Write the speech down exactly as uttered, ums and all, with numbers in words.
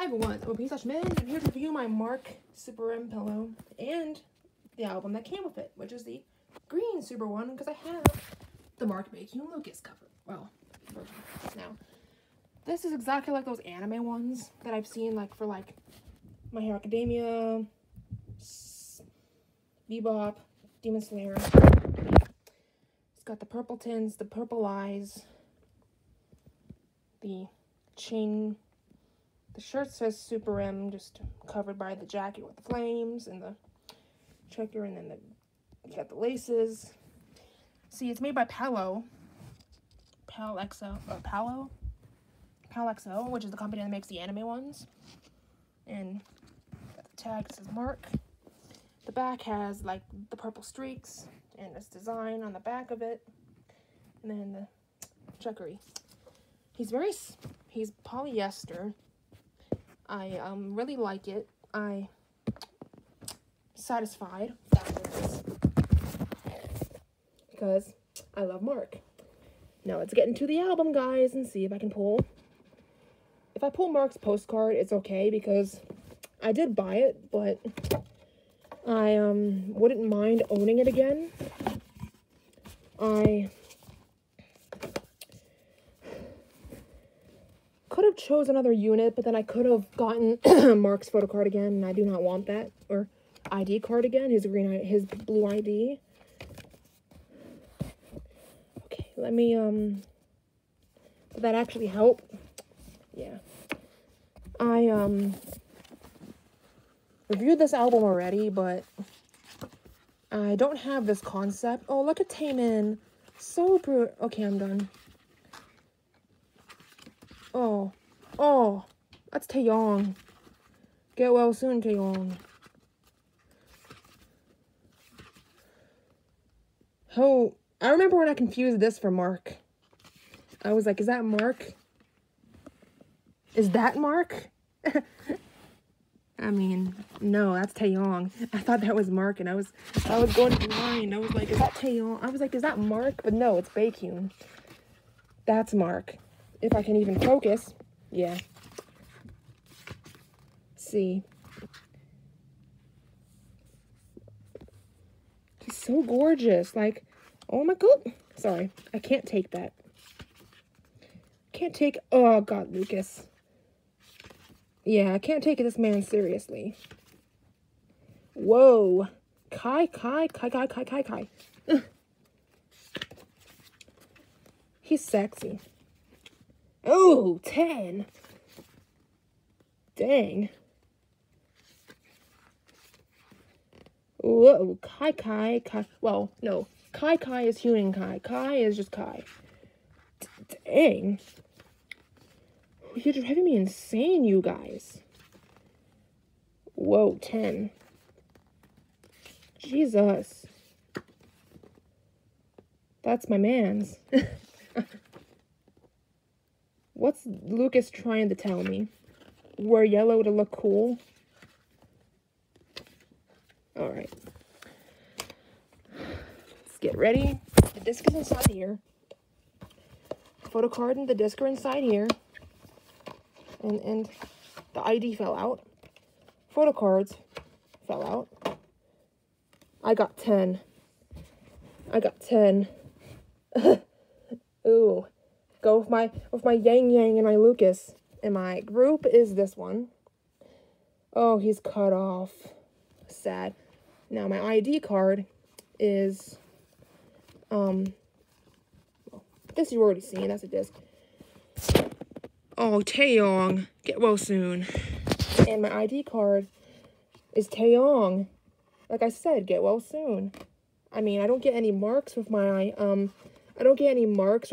everyone, I'm Pefore Schmidt. I'm here to review my Mark SUPERM pillow and the album that came with it, which is the green Super one, because I have the Mark Bacon Lucas cover. Well, version. Now, this is exactly like those anime ones that I've seen, like for like My Hero Academia, Bebop, Demon Slayer. It's got the purple tints, the purple eyes, the chain. The shirt says SUPERM, just covered by the jacket with the flames and the checker, and then the, you got the laces. See, it's made by Palo. Pal X O, or Palo? Pal X O, which is the company that makes the anime ones. And got the tag that says Mark. The back has like the purple streaks and this design on the back of it. And then the checkery. He's very, he's polyester. I um really like it. I satisfied because I love Mark. Now let's get into the album, guys, and see if I can pull. If I pull Mark's postcard, it's okay because I did buy it, but I um wouldn't mind owning it again. I could have chose another unit, but then I could have gotten Mark's photo card again, and I do not want that. Or I D card again, his green, his blue I D. Okay, let me, um, did that actually help? Yeah. I, um, reviewed this album already, but I don't have this concept. Oh, look at Taemin. So bru- okay, I'm done. Oh, oh, that's Taeyong. Get well soon, Taeyong. Oh, I remember when I confused this for Mark. I was like, is that Mark? Is that Mark? I mean, no, that's Taeyong. I thought that was Mark, and I was, I was going blind. I was like, is that Taeyong? I was like, is that Mark? But no, it's Baekhyun. That's Mark. If I can even focus. Yeah. See. He's so gorgeous. Like, oh my god. Sorry. I can't take that. Can't take, oh god, Lucas. Yeah, I can't take this man seriously. Whoa. Kai, Kai, Kai, Kai, Kai, Kai, Kai. Ugh. He's sexy. Oh, ten. Dang. Whoa, Kai Kai Kai. Well, no. Kai Kai is human Kai. Kai is just Kai. D dang. You're driving me insane, you guys. Whoa, ten. Jesus. That's my man's. What's Lucas trying to tell me? Wear yellow to look cool? Alright. Let's get ready. The disc is inside here. Photo card and the disc are inside here. And, and the I D fell out. Photo cards fell out. I got ten. I got ten. Ooh. Go with my with my Yang Yang and my Lucas. And my group is this one. Oh, he's cut off. Sad. Now my I D card is um well, this you've already seen, that's a disc. Oh, Taeyong. Get well soon. And my I D card is Taeyong. Like I said, get well soon. I mean, I don't get any marks with my um I don't get any marks